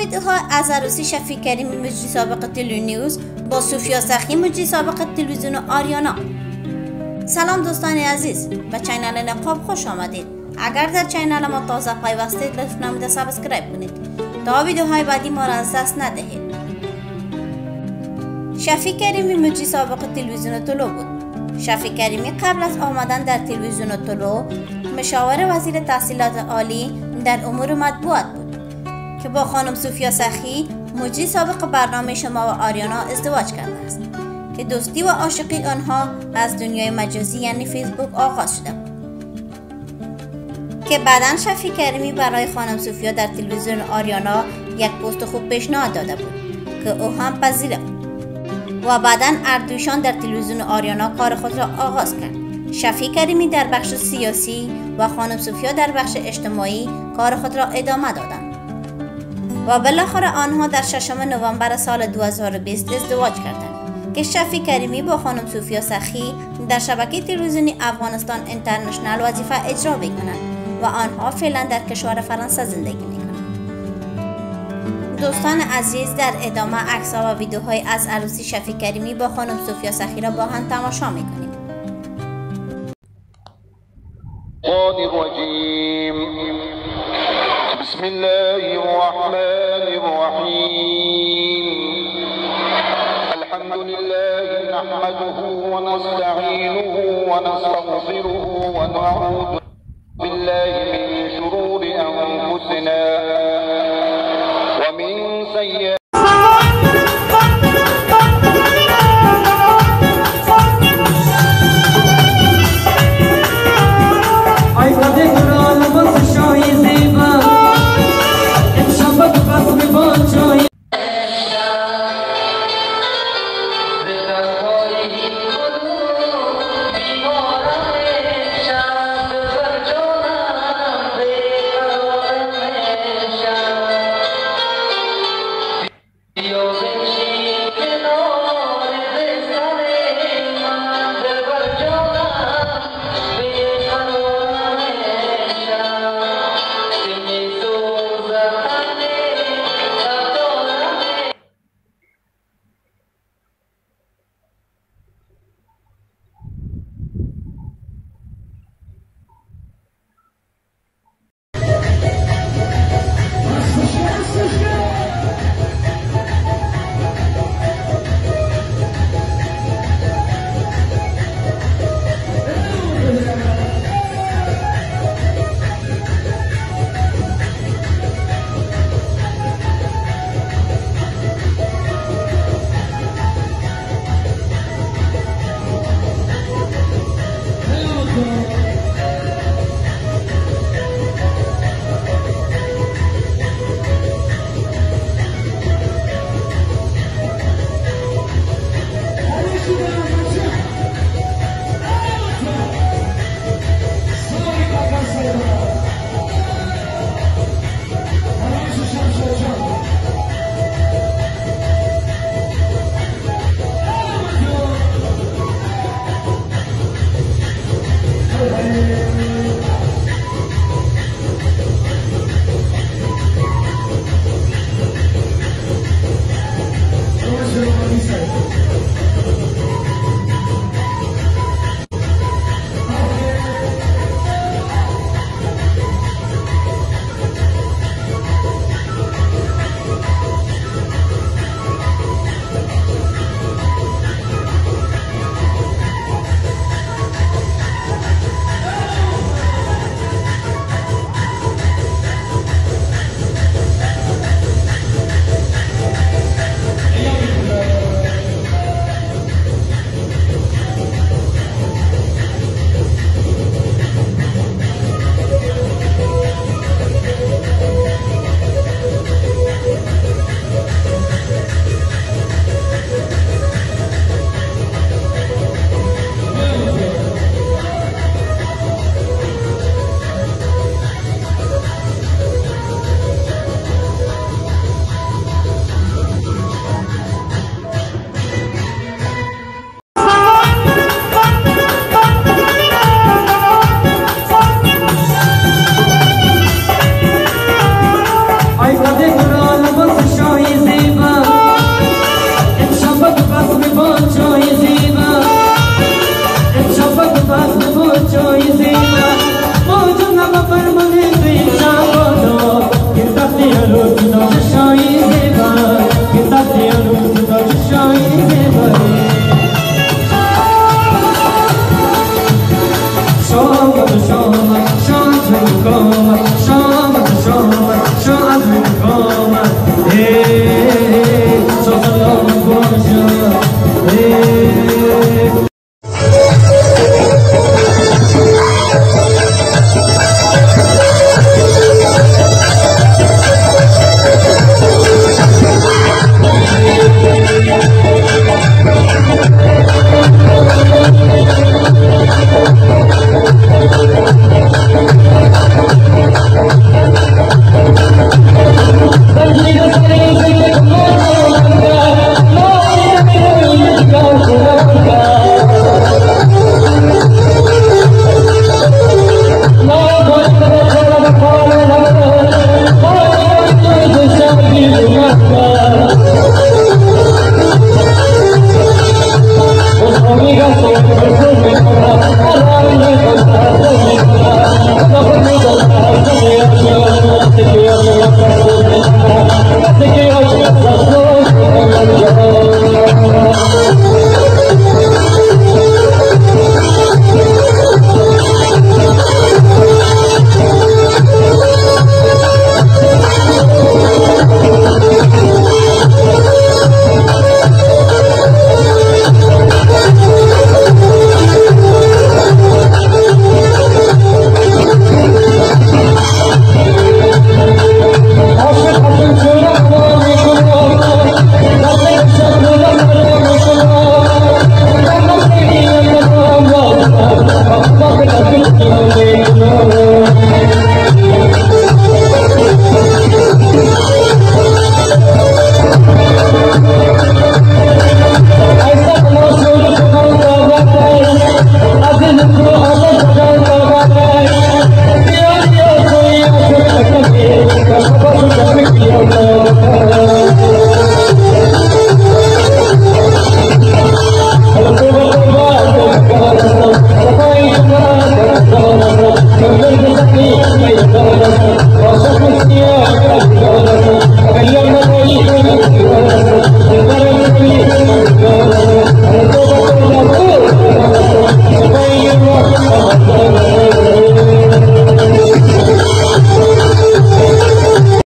ویدیوها از عروسی شفیع کریمی مجری سابق تلویزیون با سوفیا سخی مجری سابق تلویزیون آریانا. سلام دوستان عزیز، به چینل نقاب خوش آمدید. اگر در چینل ما تازه پیوستید لطف نموده سابسکرایب کنید تا ویدیوهای بعدی ما را از دست ندهید. شفیع کریمی مجری سابق تلویزیون طلوع بود. شفیع کریمی قبل از آمدن در تلویزیون طلوع مشاور وزیر تحصیلات عالی در امور مطبوعات بود که با خانم سوفیا سخی مجری سابق برنامه شما و آریانا ازدواج کرده است که دوستی و عاشقی آنها از دنیای مجازی یعنی فیسبوک آغاز شده بود که بعداً شفیع کریمی برای خانم سوفیا در تلویزیون آریانا یک پست خوب پیشنهاد داده بود که او هم پذیرفت و بعداً اردویشان در تلویزیون آریانا کار خود را آغاز کرد. شفیع کریمی در بخش سیاسی و خانم سوفیا در بخش اجتماعی کار خود را ادامه دادند و بالاخره آنها در 6 نوامبر سال 2020 ازدواج کردند که شفیع کریمی با خانم سوفیا سخی در شبکه تلویزیونی افغانستان اینترنشنال وظیفه اجرا می‌کنند و آنها فعلا در کشور فرانسه زندگی می‌کنند. دوستان عزیز، در ادامه عکس‌ها و ویدیوهای از عروسی شفیع کریمی با خانم سوفیا سخی را با هم تماشا می‌کنیم. بسم الله الرحمن الرحيم الحمد لله نحمده ونستعينه ونستغفره ونعوذ بالله من شرور أنفسنا ومن سيئات Thank you.